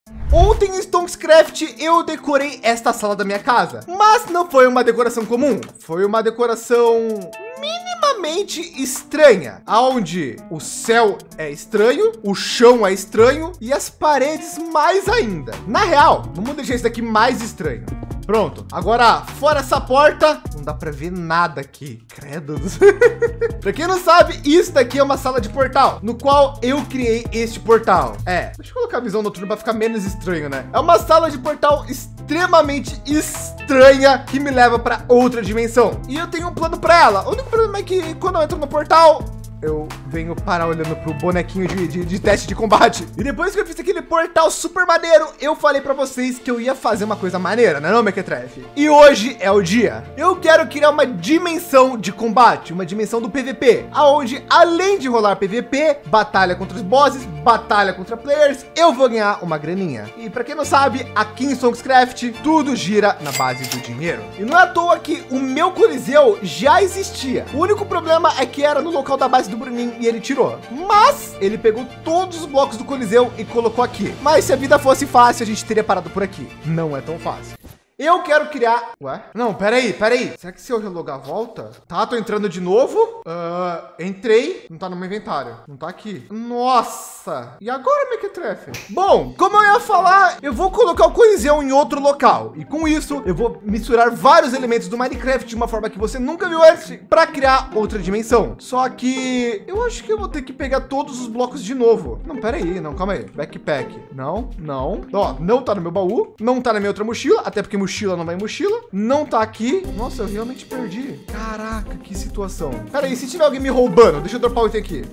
Ontem em Stonkscraft eu decorei esta sala da minha casa, mas não foi uma decoração comum, foi uma decoração minimamente estranha, onde o céu é estranho, o chão é estranho e as paredes mais ainda. Na real, vamos deixar isso daqui mais estranho. Pronto, agora fora essa porta, não dá para ver nada aqui, credo. Para quem não sabe, isso daqui é uma sala de portal, no qual eu criei este portal. Deixa eu colocar a visão noturna para ficar menos estranho, né? É uma sala de portal extremamente estranha que me leva para outra dimensão. E eu tenho um plano para ela. O único problema é que quando eu entro no portal, eu venho parar olhando pro bonequinho de teste de combate. E depois que eu fiz aquele portal super maneiro, eu falei para vocês que eu ia fazer uma coisa maneira, né não, Mequetrefe? E hoje é o dia. Eu quero criar uma dimensão de combate, uma dimensão do PVP, aonde além de rolar PVP, batalha contra os bosses, batalha contra players, eu vou ganhar uma graninha. E para quem não sabe, aqui em Stonkscraft, tudo gira na base do dinheiro. E não é à toa que o meu Coliseu já existia. O único problema é que era no local da base do Bruninho e ele tirou. Mas ele pegou todos os blocos do Coliseu e colocou aqui. Mas se a vida fosse fácil, a gente teria parado por aqui. Não é tão fácil. Eu quero criar... Ué? Não, peraí. Será que se eu relogar a volta? Tá, tô entrando de novo. Entrei. Não tá no meu inventário. Não tá aqui. Nossa. E agora, Mequetrefe? Bom, como eu ia falar, eu vou colocar o Coliseu em outro local. E com isso, eu vou misturar vários elementos do Minecraft de uma forma que você nunca viu antes para criar outra dimensão. Só que eu acho que eu vou ter que pegar todos os blocos de novo. Não, peraí. Não, calma aí. Backpack. Não. Ó, não tá no meu baú. Não tá na minha outra mochila. Até porque mochila não vai em mochila, não tá aqui. Nossa, eu realmente perdi. Caraca, que situação. Pera aí, se tiver alguém me roubando, deixa eu dropar o item aqui.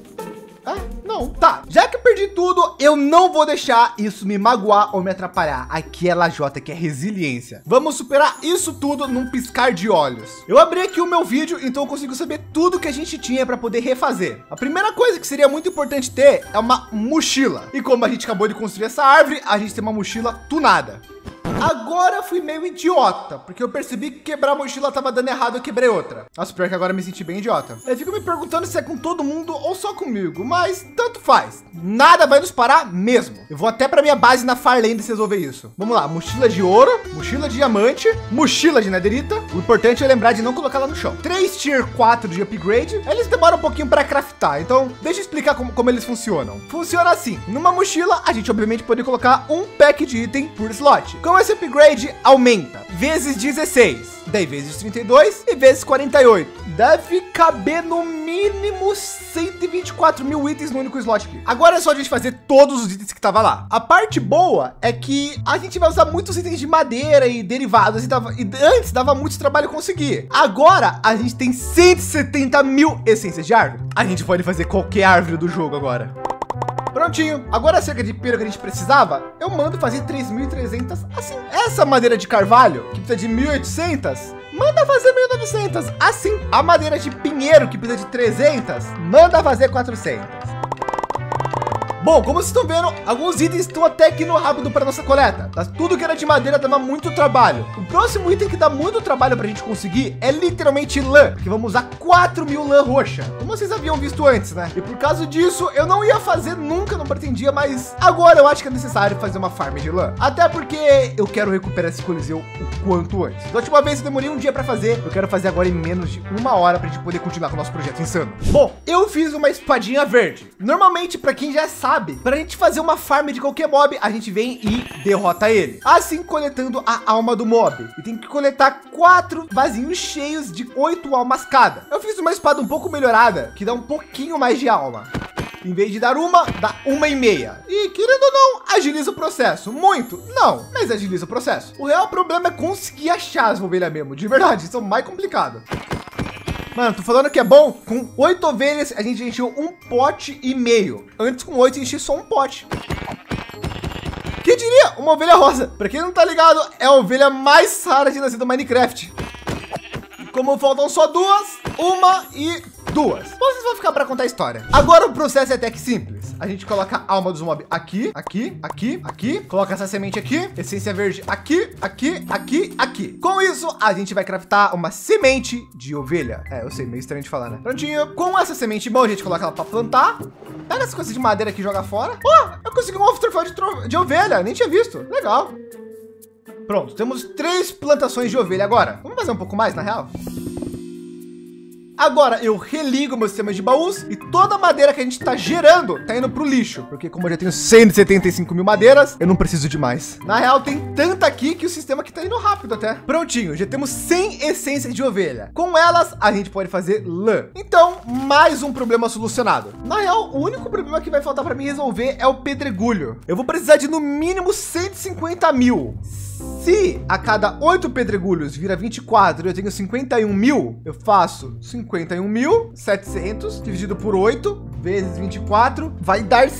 Não, tá. Já que eu perdi tudo, eu não vou deixar isso me magoar ou me atrapalhar. Aqui é lajota, que é resiliência. Vamos superar isso tudo num piscar de olhos. Eu abri aqui o meu vídeo, então eu consigo saber tudo que a gente tinha para poder refazer. A primeira coisa que seria muito importante ter é uma mochila. E como a gente acabou de construir essa árvore, a gente tem uma mochila tunada. Agora fui meio idiota, porque eu percebi que quebrar a mochila tava dando errado, eu quebrei outra. Nossa, pior que agora eu me senti bem idiota. Eu fico me perguntando se é com todo mundo ou só comigo, mas tanto faz. Nada vai nos parar mesmo. Eu vou até para minha base na Farlands resolver isso. Vamos lá, mochila de ouro, mochila de diamante, mochila de netherita. O importante é lembrar de não colocar ela no chão. 3 tier 4 de upgrade. Eles demoram um pouquinho para craftar, então deixa eu explicar como eles funcionam. Funciona assim, numa mochila a gente obviamente pode colocar um pack de item por slot. Com esse upgrade aumenta vezes 16, daí vezes 32 e vezes 48. Deve caber no mínimo 124 mil itens no único slot aqui. Agora é só a gente fazer todos os itens que tava lá. A parte boa é que a gente vai usar muitos itens de madeira e derivados e antes dava muito trabalho conseguir. Agora a gente tem 170 mil essências de árvore. A gente pode fazer qualquer árvore do jogo agora. Prontinho. Agora a cerca de pera que a gente precisava, eu mando fazer 3.300 assim. Essa madeira de carvalho, que precisa de 1.800, manda fazer 1.900. Assim, a madeira de pinheiro, que precisa de 300, manda fazer 400. Bom, como vocês estão vendo, alguns itens estão até aqui no rápido para nossa coleta. Mas tudo que era de madeira dava muito trabalho. O próximo item que dá muito trabalho para a gente conseguir é literalmente lã, que vamos usar 4.000 lã roxa, como vocês haviam visto antes, né? E por causa disso, eu não ia fazer nunca, não pretendia, mas agora eu acho que é necessário fazer uma farm de lã. Até porque eu quero recuperar esse Coliseu o quanto antes. Da última vez eu demorei um dia para fazer, eu quero fazer agora em menos de 1 hora para a gente poder continuar com o nosso projeto insano. Bom, eu fiz uma espadinha verde. Normalmente, para quem já sabe, para a gente fazer uma farm de qualquer mob, a gente vem e derrota ele, assim coletando a alma do mob. E tem que coletar 4 vasinhos cheios de 8 almas cada. Eu fiz uma espada um pouco melhorada, que dá um pouquinho mais de alma. Em vez de dar uma, dá 1,5. E querendo ou não, agiliza o processo. Muito? Não, mas agiliza o processo. O real problema é conseguir achar as ovelhas mesmo. De verdade, isso é mais complicado. Mano, tô falando que é bom. Com 8 ovelhas, a gente encheu 1,5 pote. Antes com 8, enchi só um pote. Que diria? Uma ovelha rosa. Para quem não tá ligado, é a ovelha mais rara de nascer do Minecraft. Como faltam só 2, 1 e 2. Vocês vão ficar para contar a história. Agora o processo é até que simples. A gente coloca a alma dos mob aqui, aqui. Coloca essa semente aqui, essência verde aqui. Com isso, a gente vai craftar uma semente de ovelha. Eu sei, meio estranho de falar, né? Prontinho. Com essa semente, bom, a gente coloca ela para plantar. Pega essa coisa de madeira aqui e joga fora. Eu consegui um ovo troféu de ovelha, nem tinha visto. Legal. Pronto, temos 3 plantações de ovelha agora. Vamos fazer um pouco mais, na real? Agora eu religo meu sistema de baús e toda a madeira que a gente está gerando tá indo para o lixo, porque como eu já tenho 175 mil madeiras, eu não preciso de mais. Na real, tem tanta aqui que o sistema aqui tá indo rápido até. Prontinho, já temos 100 essências de ovelha. Com elas, a gente pode fazer lã. Então, mais um problema solucionado. Na real, o único problema que vai faltar para mim resolver é o pedregulho. Eu vou precisar de no mínimo 150 mil. Se a cada 8 pedregulhos vira 24 e eu tenho 51 mil, eu faço 51.700 dividido por 8 vezes 24, vai dar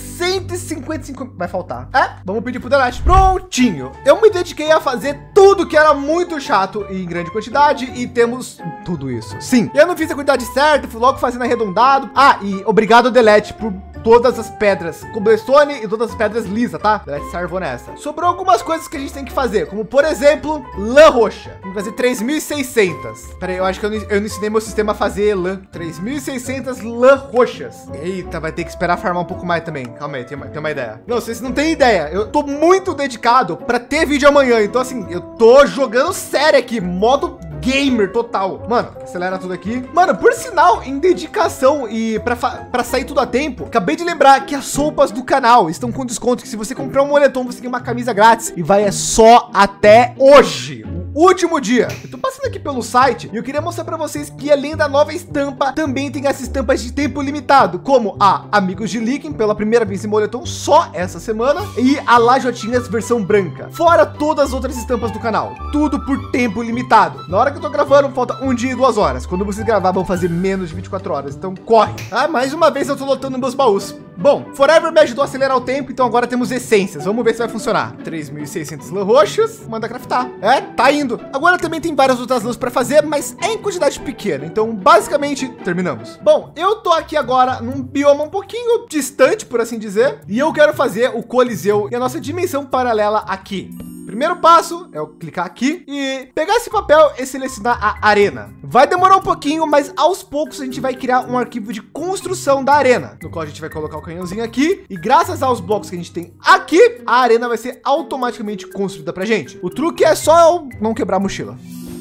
155. Vai faltar. Vamos pedir pro Delete. Prontinho. Eu me dediquei a fazer tudo que era muito chato e em grande quantidade e temos tudo isso. Sim, eu não fiz a quantidade certa, fui logo fazendo arredondado. E obrigado, Delete, por todas as pedras cobblestone e todas as pedras lisas, tá? Delete salvou nessa. Sobrou algumas coisas que a gente tem que fazer, como por exemplo, lã roxa. Vamos fazer 3.600. Peraí, eu acho que eu não ensinei meu sistema a fazer lã. 3.600 lã roxas. Eita, vai ter que esperar farmar um pouco mais também. Calma aí, tem uma ideia. Não, vocês não têm ideia. Eu tô muito dedicado para ter vídeo amanhã. Então assim, eu tô jogando sério aqui, modo gamer total. Mano, acelera tudo aqui. Mano, por sinal, em dedicação e para sair tudo a tempo, acabei de lembrar que as roupas do canal estão com desconto, que se você comprar um moletom, você ganha uma camisa grátis e vai só até hoje. Último dia. Eu tô passando aqui pelo site e eu queria mostrar para vocês que além da nova estampa, também tem as estampas de tempo limitado, como a Amigos de Leaking pela primeira vez em moletom só essa semana e a Lajotinhas versão branca. Fora todas as outras estampas do canal. Tudo por tempo limitado. Na hora que eu tô gravando, falta 1 dia e 2 horas. Quando vocês gravar, vão fazer menos de 24 horas. Então corre. Mais uma vez eu tô lotando meus baús. Bom, Forever me ajudou a acelerar o tempo, então agora temos essências. Vamos ver se vai funcionar. 3.600 lã roxas, manda craftar. Tá indo. Agora também tem várias outras lãs para fazer, mas é em quantidade pequena. Então, basicamente, terminamos. Bom, eu tô aqui agora num bioma um pouquinho distante, por assim dizer, e eu quero fazer o Coliseu e a nossa dimensão paralela aqui. Primeiro passo é eu clicar aqui e pegar esse papel e selecionar a arena. Vai demorar um pouquinho, mas aos poucos a gente vai criar um arquivo de construção da arena, no qual a gente vai colocar o canhãozinho aqui e graças aos blocos que a gente tem aqui, a arena vai ser automaticamente construída pra gente. O truque é só eu não quebrar a mochila.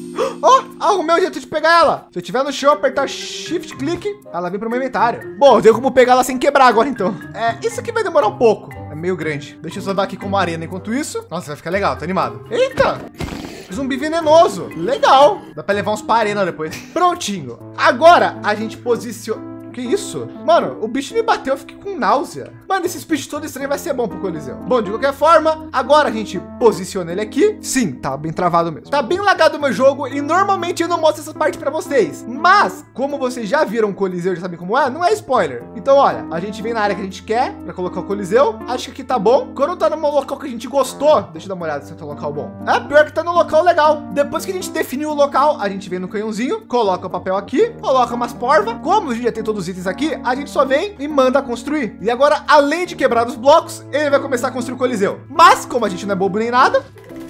Arrumei o jeito de pegar ela. Se eu tiver no chão, apertar shift clique, ela vem para o meu inventário. Bom, tenho como pegar ela sem quebrar agora então. Isso aqui vai demorar um pouco. É meio grande. Deixa eu salvar aqui como arena enquanto isso. Nossa, vai ficar legal, tô animado. Eita! Zumbi venenoso. Legal. Dá para levar uns para arena depois. Prontinho. Agora a gente posiciona. Que isso? Mano, o bicho me bateu, eu fiquei com náusea. Mano, esses bichos todos estranhos vai ser bom pro Coliseu. Bom, de qualquer forma, agora a gente posiciona ele aqui. Sim, tá bem travado mesmo. Tá bem lagado o meu jogo e normalmente eu não mostro essa parte para vocês. Mas, como vocês já viram o Coliseu, já sabem como é, não é spoiler. Então, olha, a gente vem na área que a gente quer para colocar o Coliseu. Acho que aqui tá bom. Quando tá num local que a gente gostou, deixa eu dar uma olhada se tá no local bom. Pior que tá no local legal. Depois que a gente definiu o local, a gente vem no canhãozinho, coloca o papel aqui, coloca umas porvas. Como a gente já tem todos os itens aqui, a gente só vem e manda construir. E agora, além de quebrar os blocos, ele vai começar a construir o Coliseu. Mas, como a gente não é bobo nem nada,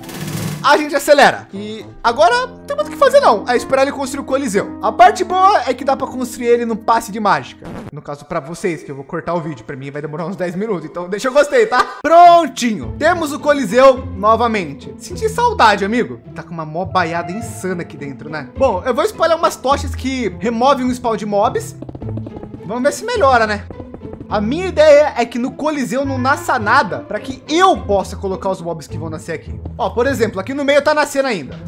a gente acelera. E agora, não tem muito o que fazer não. É esperar ele construir o Coliseu. A parte boa é que dá para construir ele no passe de mágica. No caso, para vocês, que eu vou cortar o vídeo. Para mim, vai demorar uns 10 minutos. Então, deixa eu gostei, tá? Prontinho. Temos o Coliseu novamente. Senti saudade, amigo. Tá com uma mobaiada insana aqui dentro, né? Bom, eu vou espalhar umas tochas que removem o spawn de mobs. Vamos ver se melhora, né? A minha ideia é que no Coliseu não nasça nada para que eu possa colocar os mobs que vão nascer aqui. Por exemplo, aqui no meio tá nascendo ainda.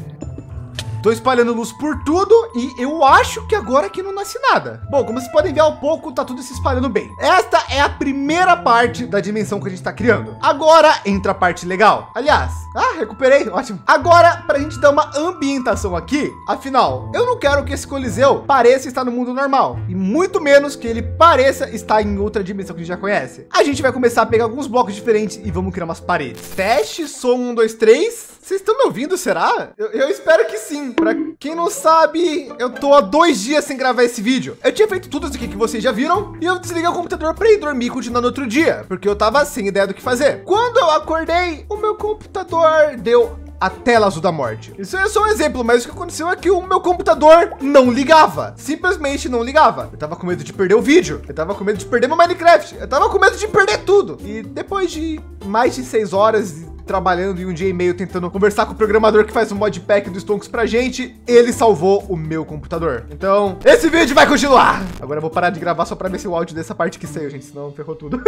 Tô espalhando luz por tudo e eu acho que agora aqui não nasce nada. Bom, como vocês podem ver, ao pouco tá tudo se espalhando bem. Esta é a primeira parte da dimensão que a gente tá criando. Agora entra a parte legal. Aliás, recuperei, ótimo. Agora, pra gente dar uma ambientação aqui, afinal, eu não quero que esse Coliseu pareça estar no mundo normal. E muito menos que ele pareça estar em outra dimensão que a gente já conhece. A gente vai começar a pegar alguns blocos diferentes e vamos criar umas paredes. Teste, som 1, 2, 3. Vocês estão me ouvindo, será? Eu espero que sim. Para quem não sabe, eu tô há 2 dias sem gravar esse vídeo. Eu tinha feito tudo isso aqui que vocês já viram e eu desliguei o computador para ir dormir e continuar no outro dia, porque eu tava sem ideia do que fazer. Quando eu acordei, o meu computador deu a tela azul da morte. Isso é só um exemplo, mas o que aconteceu é que o meu computador não ligava. Simplesmente não ligava. Eu tava com medo de perder o vídeo. Eu tava com medo de perder meu Minecraft. Eu tava com medo de perder tudo. E depois de mais de 6 horas trabalhando em um dia e meio tentando conversar com o programador que faz o modpack do Stonks pra gente, ele salvou o meu computador. Então, esse vídeo vai continuar. Agora eu vou parar de gravar só pra ver se o áudio dessa parte que saiu, gente, senão ferrou tudo.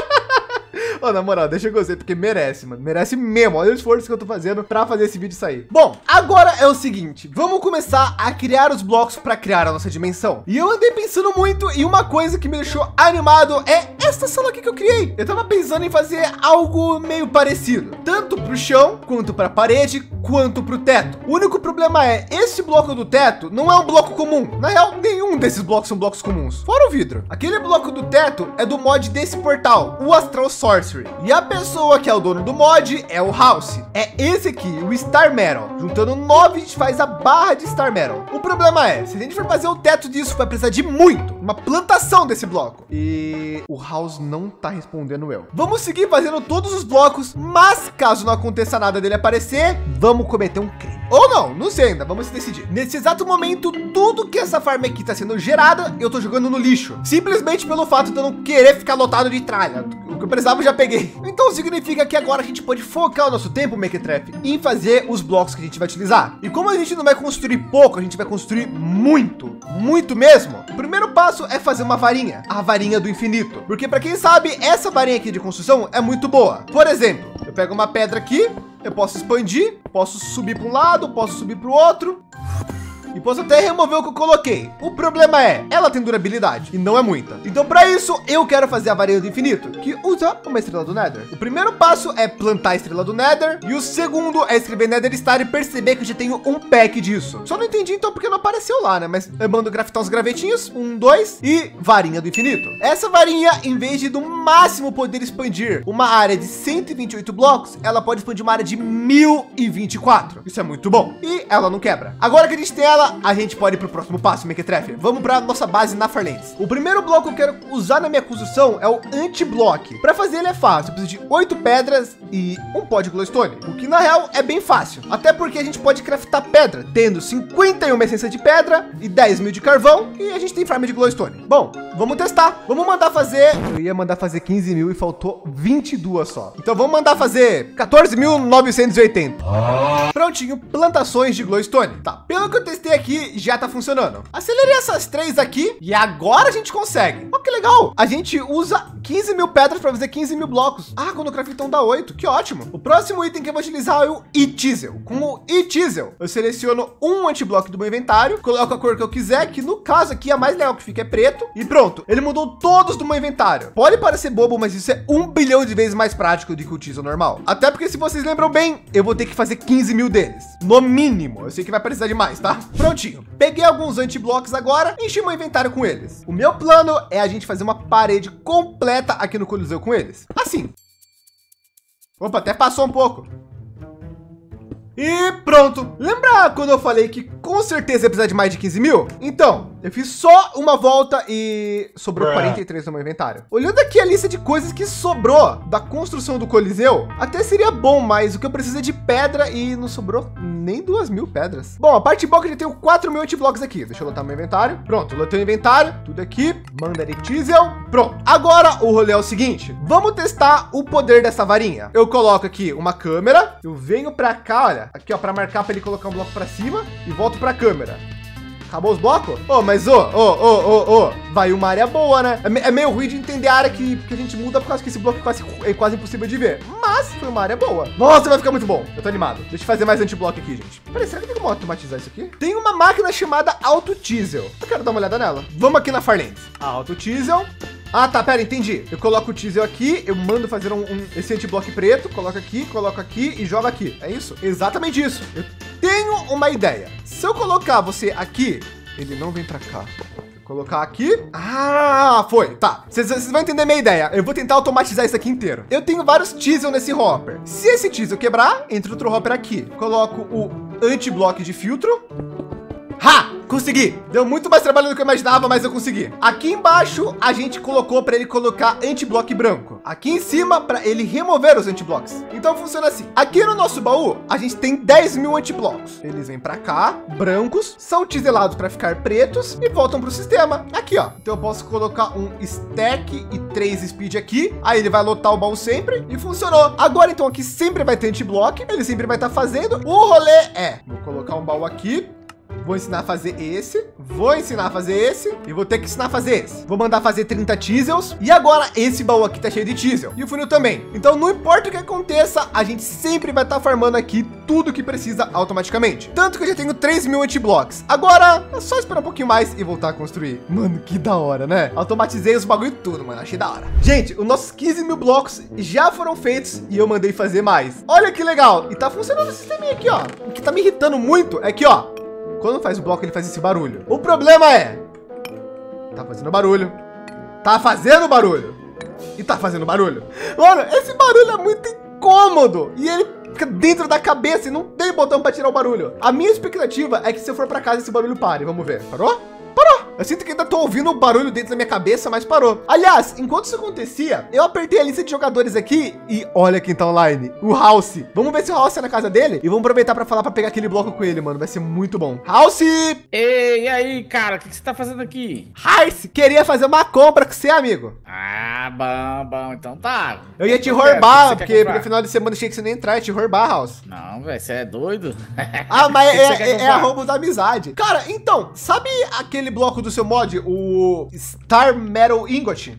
Ô, na moral, deixa eu gostei, porque merece, mano. Merece mesmo. Olha o esforço que eu tô fazendo pra fazer esse vídeo sair. Bom, agora é o seguinte. Vamos começar a criar os blocos pra criar a nossa dimensão. E eu andei pensando muito e uma coisa que me deixou animado é essa sala aqui que eu criei. Eu tava pensando em fazer algo meio parecido. Tanto pro chão, quanto pra parede, quanto pro teto. O único problema é, esse bloco do teto não é um bloco comum. Na real, nenhum desses blocos são blocos comuns. Fora o vidro. Aquele bloco do teto é do mod desse portal, o Astral Sorcery. E a pessoa que é o dono do mod é o House. É esse aqui, o Star Metal. Juntando 9, a gente faz a barra de Star Metal. O problema é, se a gente for fazer o teto disso, vai precisar de muito. Uma plantação desse bloco. E o House não tá respondendo eu. Vamos seguir fazendo todos os blocos, mas caso não aconteça nada dele aparecer, vamos cometer um crime. Ou não, não sei ainda, vamos se decidir. Nesse exato momento, tudo que essa farm aqui tá sendo gerada, eu tô jogando no lixo. Simplesmente pelo fato de eu não querer ficar lotado de tralha. O que eu precisava eu já peguei. Então significa que agora a gente pode focar o nosso tempo, Mequetrefe, em fazer os blocos que a gente vai utilizar. E como a gente não vai construir pouco, a gente vai construir muito, muito mesmo. O primeiro passo é fazer uma varinha, a varinha do infinito. Porque para quem sabe, essa varinha aqui de construção é muito boa. Por exemplo, eu pego uma pedra aqui, eu posso expandir, posso subir para um lado, posso subir para o outro. E posso até remover o que eu coloquei. O problema é, ela tem durabilidade e não é muita. Então para isso, eu quero fazer a varinha do infinito, que usa uma estrela do Nether. O primeiro passo é plantar a estrela do Nether. E o segundo é escrever Nether Star e perceber que eu já tenho um pack disso. Só não entendi então porque não apareceu lá, né? Mas eu mando graftar os gravetinhos, 1, 2 e varinha do infinito. Essa varinha, em vez de no máximo poder expandir uma área de 128 blocos, ela pode expandir uma área de 1024. Isso é muito bom. E ela não quebra. Agora que a gente tem ela, a gente pode ir para o próximo passo, Mequetrefe. Vamos para nossa base na Farlands. O primeiro bloco que eu quero usar na minha construção é o anti-block. Para fazer ele é fácil, eu preciso de 8 pedras e um pó de glowstone, o que na real é bem fácil. Até porque a gente pode craftar pedra, tendo 51 essência de pedra e 10 mil de carvão, e a gente tem farm de glowstone. Bom, vamos testar. Vamos mandar fazer... Eu ia mandar fazer 15 mil e faltou 22 só. Então vamos mandar fazer 14.980. Prontinho, plantações de glowstone. Tá, pelo que eu testei aqui, já tá funcionando. Acelerei essas 3 aqui e agora a gente consegue. Olha que legal. A gente usa 15 mil pedras para fazer 15 mil blocos. Ah, quando o craft então dá 8. Que ótimo. O próximo item que eu vou utilizar é o E-Teasel. Com o E-Teasel, eu seleciono um antiblock do meu inventário, coloco a cor que eu quiser, que no caso aqui a mais legal que fica é preto. E pronto, ele mudou todos do meu inventário. Pode parecer bobo, mas isso é 1 bilhão de vezes mais prático do que o Teasel normal. Até porque se vocês lembram bem, eu vou ter que fazer 15 mil deles. No mínimo. Eu sei que vai precisar de mais, tá? Prontinho. Peguei alguns antiblocos agora, enchi meu inventário com eles. O meu plano é a gente fazer uma parede completa aqui no Coliseu com eles. Assim. Opa, até passou um pouco. E pronto. Lembra quando eu falei que com certeza ia precisar de mais de 15 mil? Então, eu fiz só uma volta e sobrou 43 no meu inventário. Olhando aqui a lista de coisas que sobrou da construção do Coliseu, até seria bom, mas o que eu preciso é de pedra e não sobrou nem 2.000 pedras. Bom, a parte boa é que eu já tenho 4.000 antiblocos aqui. Deixa eu lotar meu inventário. Pronto, lotei o inventário, tudo aqui. Manda de Teasel. Pronto. Agora o rolê é o seguinte. Vamos testar o poder dessa varinha. Eu coloco aqui uma câmera. Eu venho para cá, olha. Aqui, ó, para marcar para ele colocar um bloco para cima e volto para a câmera. Acabou os blocos? Oh, mas vai uma área boa, né? É meio ruim de entender a área que a gente muda por causa que esse bloco é quase impossível de ver. Mas foi uma área boa. Nossa, vai ficar muito bom. Eu tô animado. Deixa eu fazer mais antiblock aqui, gente. Peraí, será que tem como automatizar isso aqui? Tem uma máquina chamada Auto Teasel. Eu quero dar uma olhada nela. Vamos aqui na Farlands. Auto Teasel. Ah, tá, pera, entendi. Eu coloco o Teasel aqui, eu mando fazer esse antiblock preto, coloco aqui e jogo aqui. É isso? Exatamente isso. Eu tenho uma ideia. Se eu colocar você aqui, ele não vem pra cá. Colocar aqui. Ah, foi. Tá. Vocês vão entender minha ideia. Eu vou tentar automatizar isso aqui inteiro. Eu tenho vários Teasel nesse hopper. Se esse Teasel quebrar, entra outro hopper aqui. Coloco o anti-block de filtro. Ha! Consegui. Deu muito mais trabalho do que eu imaginava, mas eu consegui. Aqui embaixo, a gente colocou para ele colocar anti-block branco. Aqui em cima, para ele remover os anti-blocks. Então funciona assim. Aqui no nosso baú, a gente tem 10 mil anti-blocos. Eles vêm para cá, brancos, são chiselados para ficar pretos e voltam para o sistema. Aqui, ó. Então eu posso colocar um stack e 3 speed aqui. Aí ele vai lotar o baú sempre e funcionou. Agora, então, aqui sempre vai ter anti-block. Ele sempre vai estar fazendo. O rolê é, vou colocar um baú aqui. Vou ensinar a fazer esse, vou ensinar a fazer esse e vou ter que ensinar a fazer esse. Vou mandar fazer 30 chisels e agora esse baú aqui tá cheio de chisel e o funil também. Então não importa o que aconteça, a gente sempre vai estar farmando aqui tudo que precisa automaticamente. Tanto que eu já tenho 3 mil anti-blocks. Agora é só esperar um pouquinho mais e voltar a construir. Mano, que da hora, né? Automatizei os bagulho tudo, mano. Achei da hora. Gente, os nossos 15 mil blocos já foram feitos e eu mandei fazer mais. Olha que legal. E tá funcionando o sisteminha aqui, ó. O que tá me irritando muito é que, ó, quando faz o bloco, ele faz esse barulho. O problema é... Tá fazendo barulho. Tá fazendo barulho. E tá fazendo barulho. Mano, esse barulho é muito incômodo. E ele fica dentro da cabeça e não tem botão para tirar o barulho. A minha expectativa é que se eu for para casa, esse barulho pare. Vamos ver. Parou? Parou. Eu sinto que ainda tô ouvindo o barulho dentro da minha cabeça, mas parou. Aliás, enquanto isso acontecia, eu apertei a lista de jogadores aqui e olha quem tá online, o House. Vamos ver se o House é na casa dele e vamos aproveitar para falar para pegar aquele bloco com ele, mano. Vai ser muito bom. House! Ei, e aí, cara, o que você tá fazendo aqui? House, queria fazer uma compra com você, amigo. Ah, bom, então tá. Eu ia te roubar, porque no final de semana tinha que você nem entrar, ia te roubar, House. Não, velho, você é doido? Ah, mas é arrobo da amizade. Cara, então, sabe aquele bloco do seu mod, o Star Metal Ingot?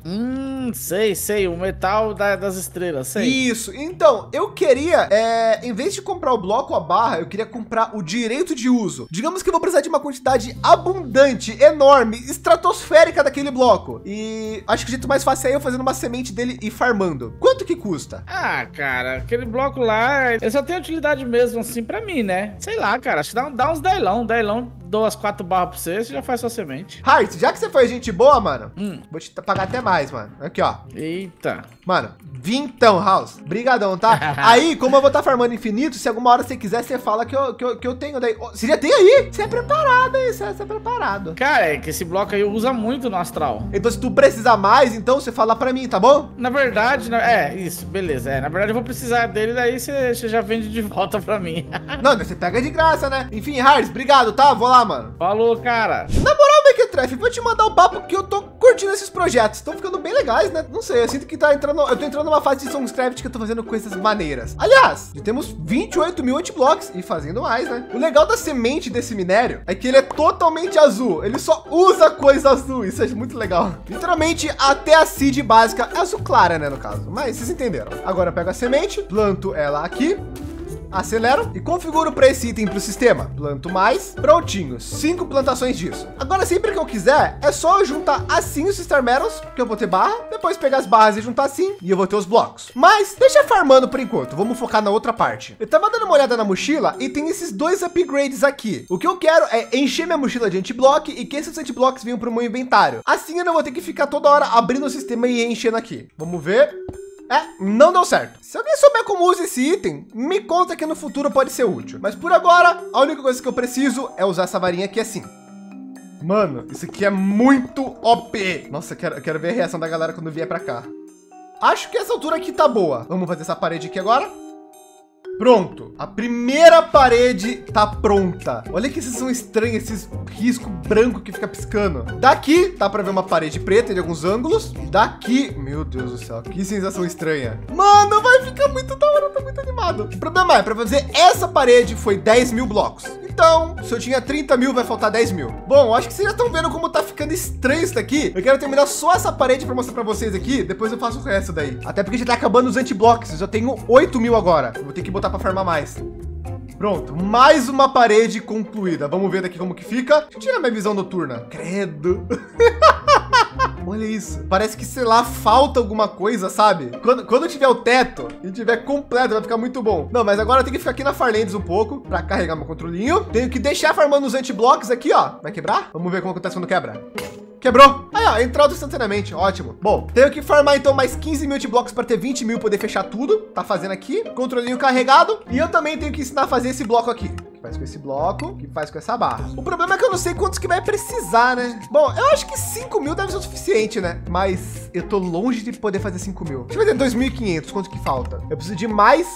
Sei, o metal das estrelas, sei. Isso, então, eu queria, em vez de comprar o bloco ou a barra, eu queria comprar o direito de uso. Digamos que eu vou precisar de uma quantidade abundante, enorme, estratosférica daquele bloco. E acho que o jeito mais fácil é eu fazendo uma semente dele e farmando. Quanto que custa? Ah, cara, aquele bloco lá, ele só tem utilidade mesmo, assim, pra mim, né? Sei lá, cara, acho que dá uns dailão, dou as 4 barras pra você já faz sua semente. Heart, já que você foi gente boa, mano, vou te pagar até mais, mano. Aqui, ó. Eita. Mano, vintão, House. Brigadão, tá? Aí, como eu vou estar farmando infinito, se alguma hora você quiser, você fala que eu tenho daí. Você já tem aí? Você é preparado aí, você é preparado. Cara, é que esse bloco aí usa muito no astral. Então, se tu precisar mais, então você fala pra mim, tá bom? Na verdade, isso, beleza. Na verdade, eu vou precisar dele, daí você já vende de volta pra mim. Não, você pega de graça, né? Enfim, Heart, obrigado, tá? Vou lá, mano. Falou, cara. Na moral, Mequetrefe, vou te mandar o papo que eu tô curtindo esses projetos. Estão ficando bem legais, né? Não sei, eu sinto que eu tô entrando numa fase de Songcraft que eu tô fazendo coisas maneiras. Aliás, já temos 28 mil anti-blocks e fazendo mais, né? O legal da semente desse minério é que ele é totalmente azul. Ele só usa coisa azul. Isso é muito legal. Literalmente, até a seed básica é azul clara, né? No caso, mas vocês entenderam. Agora eu pego a semente, planto ela aqui. Acelero e configuro para esse item para o sistema. Planto mais, prontinho, 5 plantações disso. Agora, sempre que eu quiser, é só eu juntar assim os Star Metals, que eu vou ter barra, depois pegar as barras e juntar assim, e eu vou ter os blocos. Mas deixa farmando por enquanto, vamos focar na outra parte. Eu tava dando uma olhada na mochila e tem esses 2 upgrades aqui. O que eu quero é encher minha mochila de anti-block e que esses anti-blocks venham para o meu inventário. Assim eu não vou ter que ficar toda hora abrindo o sistema e enchendo aqui. Vamos ver. Não deu certo. Se alguém souber como usa esse item, me conta que no futuro pode ser útil. Mas por agora, a única coisa que eu preciso é usar essa varinha aqui assim. Mano, isso aqui é muito OP. Nossa, eu quero ver a reação da galera quando vier pra cá. Acho que essa altura aqui tá boa. Vamos fazer essa parede aqui agora. Pronto, a primeira parede tá pronta. Olha que esses são estranhos, esses riscos branco que fica piscando. Daqui dá para ver uma parede preta de alguns ângulos. E daqui, meu Deus do céu, que sensação estranha. Mano, vai ficar muito da hora, eu tô muito animado. O problema é, para fazer essa parede foi 10 mil blocos. Então, se eu tinha 30 mil, vai faltar 10 mil. Bom, acho que vocês já estão vendo como tá ficando estranho isso daqui. Eu quero terminar só essa parede para mostrar para vocês aqui. Depois eu faço o resto daí. Até porque já tá acabando os anti-blocks. Eu já tenho 8 mil agora. Eu vou ter que botar para farmar mais. Pronto, mais uma parede concluída. Vamos ver daqui como que fica. Deixa eu tirar minha visão noturna. Credo. Olha isso. Parece que, sei lá, falta alguma coisa, sabe? Quando tiver o teto e tiver completo, vai ficar muito bom. Não, mas agora eu tenho que ficar aqui na Farlands um pouco para carregar meu controlinho. Tenho que deixar farmando os anti-blocks aqui, ó. Vai quebrar? Vamos ver como acontece quando quebra. Quebrou. Aí, ó, entrou instantaneamente. Ótimo. Bom, tenho que farmar então mais 15 mil anti-blocks para ter 20 mil, poder fechar tudo. Tá fazendo aqui. Controlinho carregado. E eu também tenho que ensinar a fazer esse bloco aqui. Que vai faz com esse bloco, que faz com essa barra. O problema é que eu não sei quantos que vai precisar, né? Bom, eu acho que 5 mil deve ser o suficiente, né? Mas eu tô longe de poder fazer 5 mil. Deixa eu ver 2.500, quanto que falta? Eu preciso de mais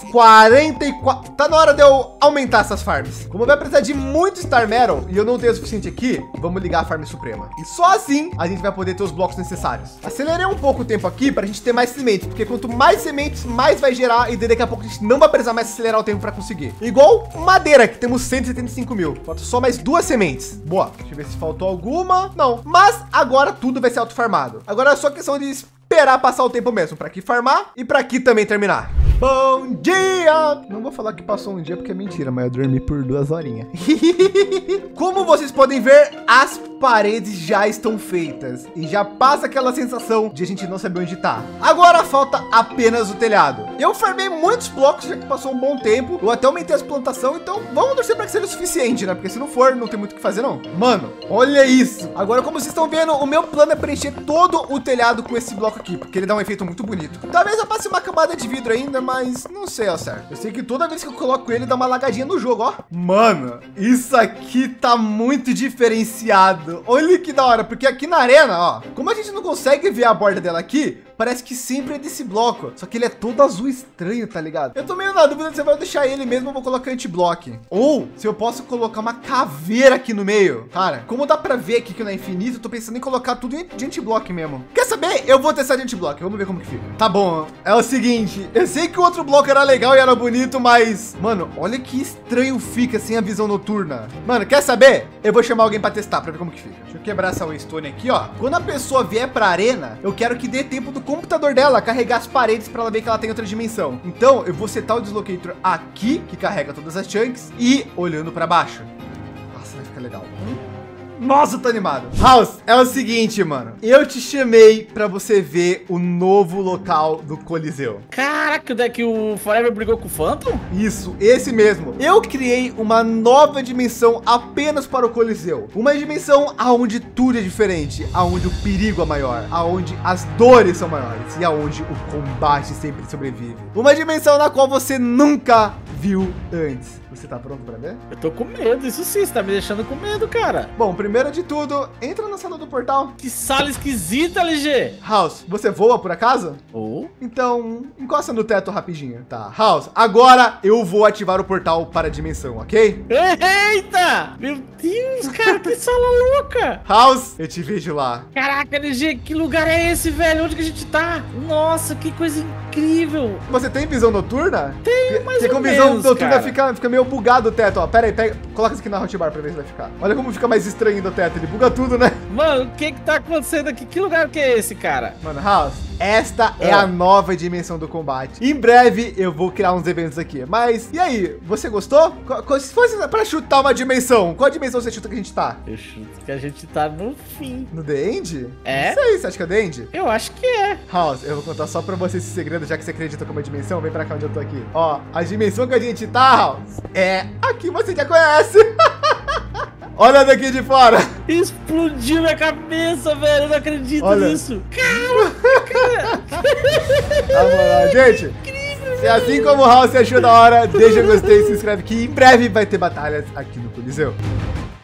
44. Tá na hora de eu aumentar essas farms. Como vai precisar de muito Star Metal e eu não tenho o suficiente aqui, vamos ligar a farm suprema. E só assim a gente vai poder ter os blocos necessários. Acelerei um pouco o tempo aqui para a gente ter mais sementes, porque quanto mais sementes, mais vai gerar e daqui a pouco a gente não vai precisar mais acelerar o tempo para conseguir. Igual madeira, que temos 175 mil. Falta só mais 2 sementes. Boa. Deixa eu ver se faltou alguma. Não. Mas agora tudo vai ser auto-farmado. Agora é só questão de esperar passar o tempo mesmo, para aqui farmar e para aqui também terminar. Bom dia! Não vou falar que passou um dia porque é mentira, mas eu dormi por 2 horinhas. Como vocês podem ver, as paredes já estão feitas e já passa aquela sensação de a gente não saber onde tá. Agora falta apenas o telhado. Eu farmei muitos blocos, já que passou um bom tempo. Eu até aumentei as plantações, então vamos torcer para que seja o suficiente, né? Porque se não for, não tem muito o que fazer, não. Mano, olha isso. Agora, como vocês estão vendo, o meu plano é preencher todo o telhado com esse bloco aqui, porque ele dá um efeito muito bonito. Talvez eu passe uma camada de vidro ainda, mas não sei ao certo. Eu sei que toda vez que eu coloco ele, dá uma lagadinha no jogo, ó. Mano, isso aqui tá muito diferenciado. Olha que da hora, porque aqui na arena, ó, como a gente não consegue ver a borda dela aqui, parece que sempre é desse bloco. Só que ele é todo azul estranho, tá ligado? Eu tô meio na dúvida se eu vou deixar ele mesmo ou vou colocar anti-block. Ou se eu posso colocar uma caveira aqui no meio. Cara, como dá pra ver aqui que não é infinito, eu tô pensando em colocar tudo de anti-block mesmo. Quer saber? Eu vou testar de anti-block. Vamos ver como que fica. Tá bom, é o seguinte. Eu sei que o outro bloco era legal e era bonito, mas... Mano, olha que estranho fica sem a visão noturna. Mano, quer saber? Eu vou chamar alguém pra testar, pra ver como que fica. Deixa eu quebrar essa Waystone aqui, ó. Quando a pessoa vier pra arena, eu quero que dê tempo do computador dela carregar as paredes para ela ver que ela tem outra dimensão. Então eu vou setar o deslocator aqui, que carrega todas as chunks, e olhando para baixo. Nossa, vai ficar legal. Nossa, eu tô animado. House, é o seguinte, mano. Eu te chamei para você ver o novo local do Coliseu. Caraca, é que o Forever brigou com o Phantom? Isso, esse mesmo. Eu criei uma nova dimensão apenas para o Coliseu. Uma dimensão aonde tudo é diferente, aonde o perigo é maior, aonde as dores são maiores e aonde o combate sempre sobrevive. Uma dimensão na qual você nunca viu antes. Você tá pronto para ver? Eu tô com medo, isso sim, você tá me deixando com medo, cara. Bom, primeiro de tudo, entra na sala do portal. Que sala esquisita, LG. House, você voa por acaso? Oh. Então, encosta no teto rapidinho. Tá, House, agora eu vou ativar o portal para a dimensão, ok? Eita! Meu Deus, cara, que sala louca. House, eu te vejo lá. Caraca, LG, que lugar é esse, velho? Onde que a gente tá? Nossa, que coisa incrível. Você tem visão noturna? Tenho, mais Porque ou com visão menos, noturna cara. fica meio bugado o teto, ó. Pera aí, coloca isso aqui na hotbar pra ver se vai ficar. Olha como fica mais estranho ainda o teto, ele buga tudo, né? Mano, o que tá acontecendo aqui? Que lugar que é esse, cara? Mano, House, esta é a nova dimensão do combate. Em breve eu vou criar uns eventos aqui. Mas, e aí? Você gostou? Se fosse pra chutar uma dimensão, qual dimensão você chuta que a gente tá? Eu chuto que a gente tá no fim. No The End? É? Não sei, você acha que é The End? Eu acho que é. House, eu vou contar só pra você esse segredo, já que você acredita que é uma dimensão. Vem pra cá onde eu tô aqui. Ó, a dimensão que a gente tá, House, é aqui, você já conhece. Olha daqui de fora. Explodiu minha cabeça, velho. Eu não acredito nisso. Cara. Vamos lá, gente. Se assim como o House achou da hora, deixa o gostei, se inscreve que em breve vai ter batalhas aqui no Coliseu.